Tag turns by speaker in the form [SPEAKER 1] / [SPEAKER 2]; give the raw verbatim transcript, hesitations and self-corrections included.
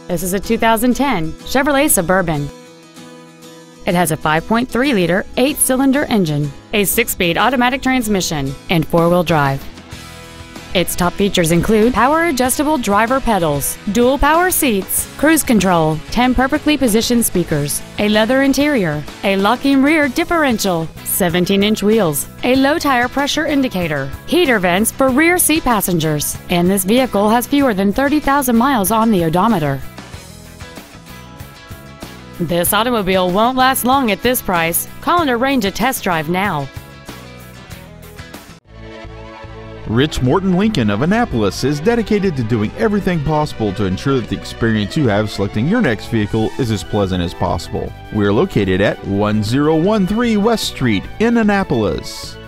[SPEAKER 1] This is a two thousand ten Chevrolet Suburban. It has a five point three liter eight-cylinder engine, a six-speed automatic transmission, and four-wheel drive. Its top features include power-adjustable driver pedals, dual power seats, cruise control, ten perfectly positioned speakers, a leather interior, a locking rear differential, seventeen inch wheels, a low tire pressure indicator, heater vents for rear seat passengers, and this vehicle has fewer than thirty thousand miles on the odometer. This automobile won't last long at this price. Call and arrange a test drive now.
[SPEAKER 2] Rich Morton Lincoln of Annapolis is dedicated to doing everything possible to ensure that the experience you have selecting your next vehicle is as pleasant as possible. We are located at one zero one three West Street in Annapolis.